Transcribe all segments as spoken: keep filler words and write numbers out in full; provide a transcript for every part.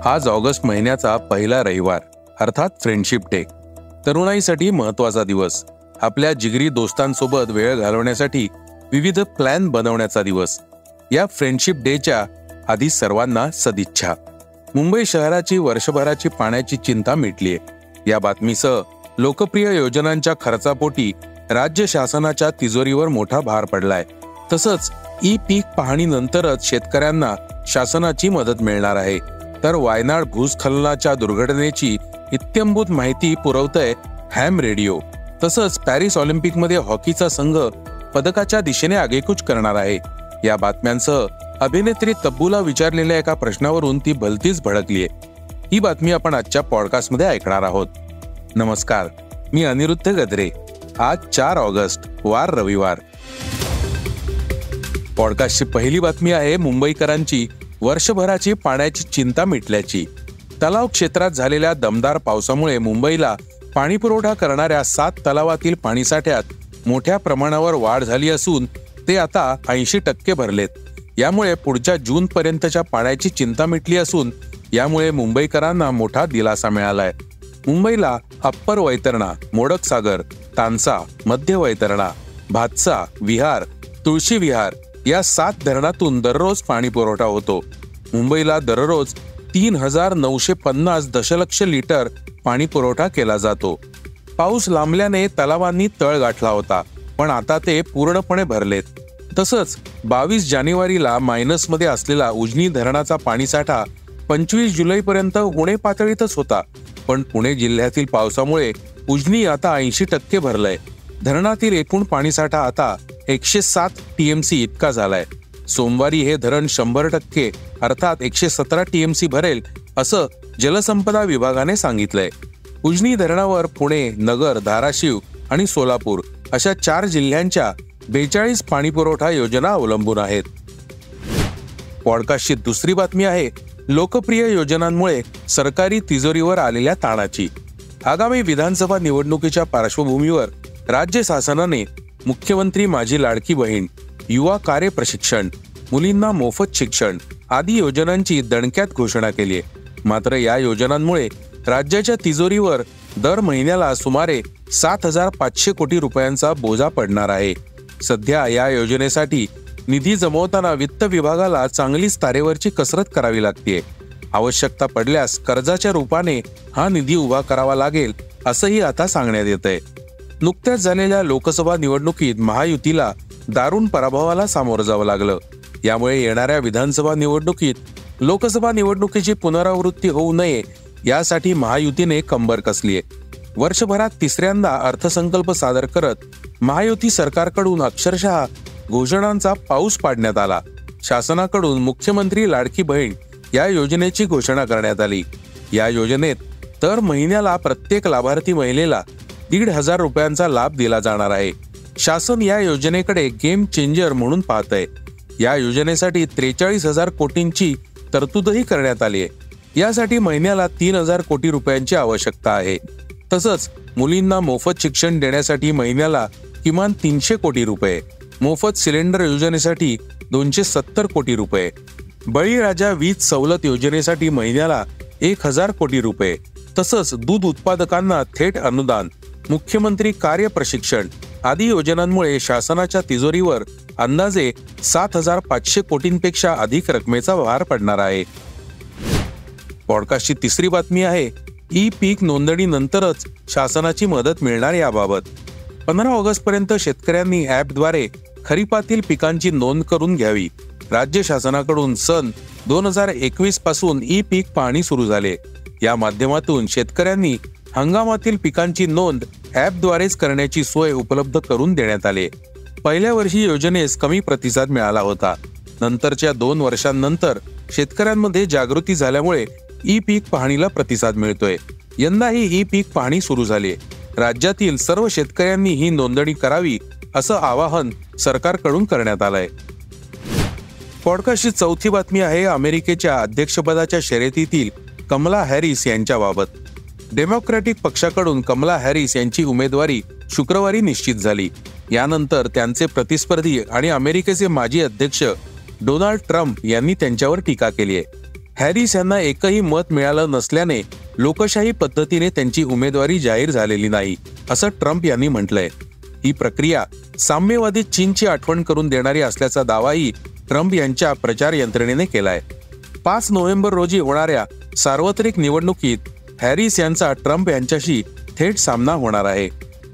आज ऑगस्ट महिन्याचा पहिला रविवार अर्थात फ्रेंडशिप डे. तरुणाईसाठी महत्वाचा दिवस. आपल्या जिगरी दोस्तांसोबत वेळ घालवण्यासाठी विविध प्लॅन बनवण्याचा दिवस. या फ्रेंडशिप डेच्या आधी सर्वांना सदिच्छा. मुंबई शहराची वर्षभराची पाण्याची चिंता मिटलीये. या बातमीसह लोकप्रिय योजनांच्या खर्चापोटी राज्य शासनाच्या तिजोरीवर मोठा भार पडलाय. तसंच ई पीक पाहणीनंतरच शेतकऱ्यांना शासनाची मदत मिळणार आहे. तर वायनाड भूस्खलनाच्या दुर्घटनेची इत्यंभूत माहिती पुरवतंय हॅम रेडिओ. तसंच पॅरिस ऑलिम्पिकमध्ये हॉकीचा संघ पदकाच्या दिशेने आगेकूच करणार आहे. या बातम्यांसह अभिनेत्री तब्बूला विचारलेल्या एका प्रश्नावरून ती भलतीच भडकलीये. ही बातमी आपण आजच्या पॉडकास्टमध्ये ऐकणार आहोत. नमस्कार, मी अनिरुद्ध गद्रे. आज चार ऑगस्ट, वार रविवार. पॉडकास्टची पहिली बातमी आहे मुंबईकरांची वर्षभराची पाण्याची चिंता मिटल्याची. तलाव क्षेत्रात झालेल्या दमदार पावसामुळे मुंबईला पाणी पुरवठा करणाऱ्या सात तलावातील पाणीसाठ्यात मोठ्या प्रमाणावर वाढ झाली असून ते आता ऐंशी टक्के भरलेत. यामुळे पुढच्या जून पर्यंतच्या पाण्याची चिंता मिटली असून यामुळे मुंबईकरांना मोठा दिलासा मिळालाय. मुंबईला अप्पर वैतरणा, मोडक सागर, तानसा, मध्य वैतरणा, भातसा, विहार, तुळशी विहार या सात धरणातून दररोज पाणी पुरवठा होतो. मुंबईला दररोज तीन हजार नऊशे पन्नास दशलक्ष लिटर पाणी पुरवठा केला जातो. पाऊस लांबल्याने तलावांनी तळ गाठला होता, पण आता ते पूर्णपणे भरलेत. तसंच बावीस जानेवारीला मायनसमध्ये असलेला उजनी धरणाचा पाणीसाठा पंचवीस जुलैपर्यंत उणे पातळीतच होता. पण पुणे जिल्ह्यातील पावसामुळे उजनी आता ऐंशी टक्के भरलंय. धरणातील एकूण पाणीसाठा आता एकशे सात टीएमसी इतका झालाय. सोमवारी हे धरण शंभर टक्के अर्थात एकशे सतरा टीएमसी भरेल असं जलसंपदा विभागाने सांगितलंय. उजनी धरणावर पुणे, नगर, धाराशिव आणि सोलापूर अशा चार जिल्ह्यांच्या बेचाळीस पाणीपुरवठा योजना अवलंबून आहेत. पॉडकास्टची दुसरी बातमी आहे लोकप्रिय योजनांमुळे सरकारी तिजोरीवर आलेल्या ताणाची. आगामी विधानसभा निवडणुकीच्या पार्श्वभूमीवर राज्य शासनाने मुख्यमंत्री माझी लाडकी बहीण, युवा कार्य प्रशिक्षण, मुलींना मोफत शिक्षण आदी योजनांची दणक्यात घोषणा केली आहे. मात्र या योजनांमुळे राज्याच्या तिजोरीवर दर महिन्याला सुमारे सात हजार पाचशे कोटी रुपयांचा बोजा पडणार आहे. सध्या या योजनेसाठी निधी जमवताना वित्त विभागाला चांगलीच तारेवरची कसरत करावी लागते. आवश्यकता पडल्यास कर्जाच्या रूपाने हा निधी उभा करावा लागेल असंही आता सांगण्यात येतंय. नुकत्याच झालेल्या लोकसभा निवडणुकीत महायुतीला दारुण पराभवाला सामोरं जावं लागलं. यामुळे येणाऱ्या विधानसभा निवडणुकीत लोकसभा निवडणुकीची पुनरावृत्ती होऊ नये यासाठी महायुतीने कंबर कसलीये. वर्षभरात तिसऱ्यांदा अर्थसंकल्प सादर करत महायुती सरकारकडून अक्षरशः घोषणांचा पाऊस पाडण्यात आला. शासनाकडून मुख्यमंत्री लाडकी बहीण या योजनेची घोषणा करण्यात आली. या योजनेत दर महिन्याला प्रत्येक लाभार्थी महिलेला दीड हजार रुपयांचा लाभ दिला जाणार आहे. शासन या योजनेकडे गेम चेंजर म्हणून पाहतंय. या योजनेसाठी त्रेचाळीस हजार कोटींची तरतूदही करण्यात आली आहे. यासाठी महिन्याला तीन हजार कोटी रुपयांची आवश्यकता आहे. तसंच मुलींना मोफत शिक्षण देण्यासाठी महिन्याला किमान तीनशे कोटी रुपये, मोफत सिलेंडर योजनेसाठी दोनशे सत्तर कोटी रुपये, बळीराजा वीज सवलत योजनेसाठी महिन्याला एक हजार कोटी रुपये, तसंच दूध उत्पादकांना थेट अनुदान, मुख्यमंत्री कार्य प्रशिक्षण आदी योजनांमुळे शासनाच्या तिजोरीवर अंदाजे सात हजार पाचशे कोटींपेक्षा अधिक रकमेचा भार पडणार आहे. पॉडकास्टची तिसरी बातमी आहे ई पीक नोंदणीनंतरच शासनाची मदत मिळणार याबाबत. पंधरा ऑगस्ट पर्यंत शेतकऱ्यांनी ॲपद्वारे खरीपातील पिकांची नोंद करून घ्यावी. राज्य शासनाकडून सन दोन हजार एकवीस पासून ई पीक पाहणी सुरू झाले. या माध्यमातून शेतकऱ्यांनी हंगामातील पिकांची नोंद ॲपद्वारेच करण्याची सोय उपलब्ध करून देण्यात आली. पहिल्या वर्षी योजनेस कमी प्रतिसाद मिळाला होता. नंतरच्या दोन वर्षांनंतर शेतकऱ्यांमध्ये जागृती झाल्यामुळे ई पीक पाहणीला प्रतिसाद मिळतोय. यंदाही ई पीक पाहणी सुरू झाली. राज्यातील सर्व शेतकऱ्यांनी ही नोंदणी करावी असं आवाहन सरकारकडून करण्यात आलंय. पॉडकास्टची चौथी बातमी आहे अमेरिकेच्या अध्यक्षपदाच्या शर्यतीतील कमला हॅरिस यांच्याबाबत. डेमोक्रॅटिक पक्षाकडून कमला हॅरिस यांची उमेदवारी शुक्रवारी निश्चित झाली. यानंतर त्यांचे प्रतिस्पर्धी आणि अमेरिकेचे माजी अध्यक्ष डोनाल्ड ट्रम्प यांनी त्यांच्यावर टीका केली आहे. हॅरिस यांना एकही मत मिळालं नसल्याने लोकशाही पद्धतीने त्यांची उमेदवारी जाहीर झालेली नाही, असं ट्रम्प यांनी म्हटलंय. ही प्रक्रिया साम्यवादी चीनची आठवण करून देणारी असल्याचा दावाही ट्रम्प यांच्या प्रचार यंत्रणेने केलाय. पाच नोव्हेंबर रोजी होणाऱ्या सार्वत्रिक निवडणुकीत हॅरिस यांचा ट्रम्प यांच्याशी थेट सामना होणार आहे.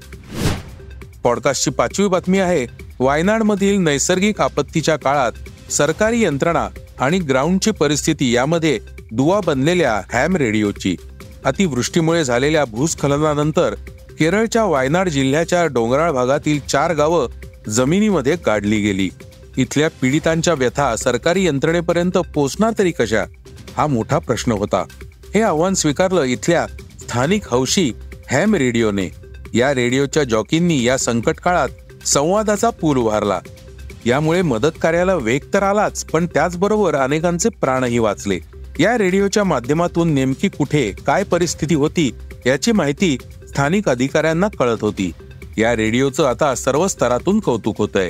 पॉडकास्टची पाचवी बातमी आहे वायनाडमधील नैसर्गिक आपत्तीच्या काळात सरकारी यंत्रणा आणि ग्राउंडची परिस्थिती यामध्ये दुवा बनलेल्या हॅम रेडिओची. अतिवृष्टीमुळे झालेल्या भूस्खलनानंतर केरळच्या वायनाड जिल्ह्याच्या डोंगराळ भागातील चार गावं जमिनीमध्ये गाडली गेली. इथल्या पीडितांच्या व्यथा सरकारी यंत्रणेपर्यंत पोहोचणार तरी कशा, हा मोठा प्रश्न होता. हे आव्हान स्वीकारलं इथल्या स्थानिक हौशी हॅम रेडिओने. या रेडिओच्या जॉकींनी या संकट काळात संवादाचा पूल उभारला. यामुळे मदत कार्याला वेग तर आलाच, पण त्याचबरोबर अनेकांचे प्राणही वाचले. या रेडिओच्या माध्यमातून नेमकी कुठे काय परिस्थिती होती याची माहिती स्थानिक अधिकाऱ्यांना कळत होती. या रेडिओचं आता सर्व स्तरातून कौतुक होतंय.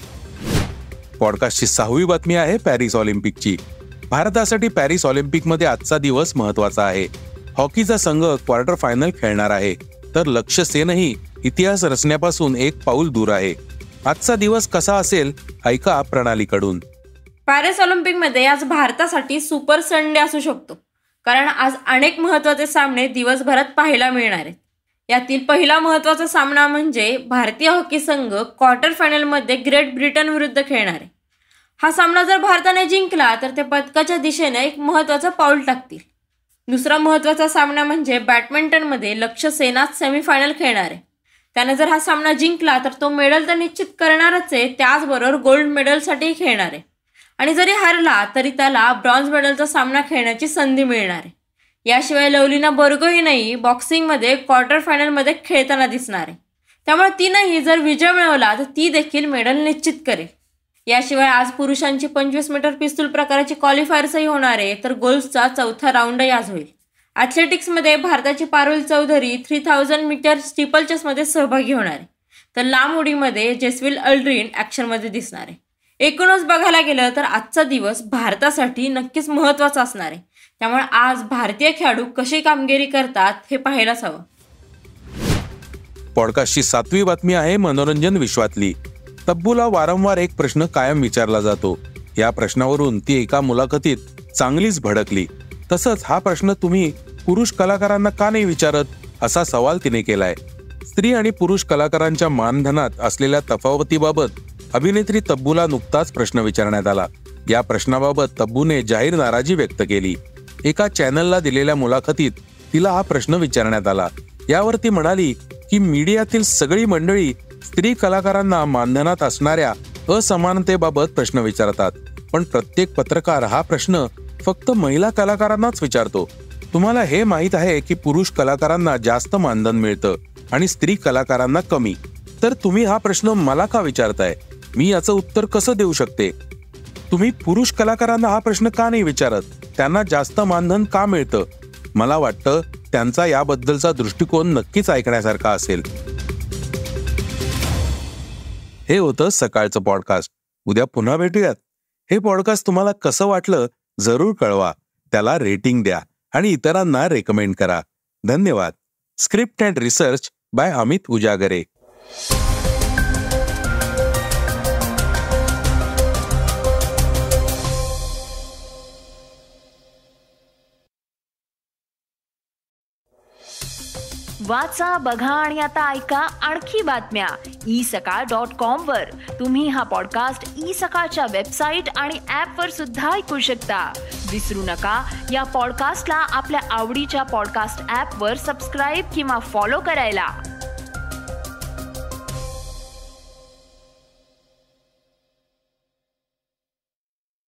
पॉडकास्टची सहावी बातमी आहे पॅरिस ऑलिम्पिकची. भारतासाठी पॅरिस ऑलिम्पिकमध्ये आजचा दिवस महत्वाचा आहे. हॉकीचा संघ क्वार्टर फायनल खेळणार आहे, तर लक्ष्य सेनही इतिहास रचण्यापासून एक पाऊल दूर आहे. आजचा दिवस कसा असेल ऐका प्रणालीकडून. पॅरिस ऑलिम्पिकमध्ये आज भारतासाठी सुपर संडे असू शकतो, कारण आज अनेक महत्त्वाचे सामने दिवसभरात पाहायला मिळणार आहेत. यातील पहिला महत्त्वाचा सामना म्हणजे भारतीय हॉकी संघ क्वार्टर फायनलमध्ये ग्रेट ब्रिटन विरुद्ध खेळणार आहे. हा सामना जर भारताने जिंकला तर ते पदकाच्या दिशेने एक महत्त्वाचं पाऊल टाकतील. दुसरा महत्त्वाचा सामना म्हणजे बॅडमिंटनमध्ये लक्ष्य सेन आज सेमीफायनल खेळणार आहे. त्याने जर हा सामना जिंकला तर तो मेडल तर निश्चित करणारच आहे, त्याचबरोबर गोल्ड मेडलसाठी खेळणार आहे. आणि जरी हारला तरी त्याला ब्रॉन्झ मेडलचा सामना खेळण्याची संधी मिळणार आहे. याशिवाय लवलीना बोर्गोहेनही बॉक्सिंगमध्ये क्वार्टर फायनलमध्ये खेळताना दिसणार आहे. त्यामुळे तिनंही जर विजय मिळवला तर ती देखील मेडल निश्चित करेल. याशिवाय आज पुरुषांची पंचवीस मीटर पिस्तूल प्रकाराची क्वालिफायर्सही होणार आहे, तर गोल्फचा चौथा राऊंडही आज होईल. ॲथलेटिक्समध्ये भारताची Parul Chaudhary three thousand metre steeple चेसमध्ये सहभागी होणार आहे, तर लांब उडीमध्ये जेसविल अल्ड्रिन ॲक्शनमध्ये दिसणार आहे. एकूणच बघायला गेलं तर आजचा दिवस भारतासाठी नक्कीच महत्त्वाचा असणार आहे. त्यामुळे आज भारतीय खेळाडू कशी कामगिरी करतात हे पाहायलाच हवं. पॉडकास्टची सातवी बातमी आहे मनोरंजन विश्वातली. तब्बूला वारंवार एक प्रश्न कायम विचारला जातो. या प्रश्नावरून ती एका मुलाखतीत चांगलीच भडकली. तसंच हा प्रश्न तुम्ही पुरुष कलाकारांना का नाही विचारत, असा सवाल तिने केलाय. स्त्री आणि पुरुष कलाकारांच्या मानधनात असलेल्या तफावतीबाबत अभिनेत्री तब्बूला नुकताच प्रश्न विचारण्यात आला. या प्रश्नाबाबत तब्बूने जाहीर नाराजी व्यक्त केली. एका चॅनलला दिलेल्या मुलाखतीत तिला हा प्रश्न विचारण्यात आला. यावर ती म्हणाली की मीडियातील सगळी मंडळी स्त्री कलाकारांना मानधनात असणाऱ्या असमानतेबाबत प्रश्न विचारतात, पण प्रत्येक पत्रकार हा प्रश्न फक्त महिला कलाकारांनाच विचारतो. तुम्हाला हे माहीत आहे की पुरुष कलाकारांना जास्त मानधन मिळतं आणि स्त्री कलाकारांना कमी, तर तुम्ही हा प्रश्न मला का विचारताय? मी याचं उत्तर कसं देऊ शकते? तुम्ही पुरुष कलाकारांना हा प्रश्न का नाही विचारत? त्यांना जास्त मानधन का मिळतं? मला वाटतं त्यांचा याबद्दलचा दृष्टिकोन नक्कीच ऐकण्यासारखा असेल. हे होतं सकाळचं पॉडकास्ट. उद्या पुन्हा भेटूयात. हे पॉडकास्ट तुम्हाला कसं वाटलं जरूर कळवा. त्याला रेटिंग द्या आणि इतरांना रेकमेंड करा. धन्यवाद. Script and research by Amit Ujagare. वाचा, बघा आणि आता ऐका आणखी बातम्या ई सकाळ डॉट कॉम वर. तुम्ही हा पॉडकास्ट ई सकाळच्या वेबसाईट आणि ऍप वर सुद्धा ऐकू शकता. विसरू नका, या पॉडकास्टला आपल्या आवडीच्या पॉडकास्ट ऍप वर सबस्क्राईब किंवा फॉलो करायला.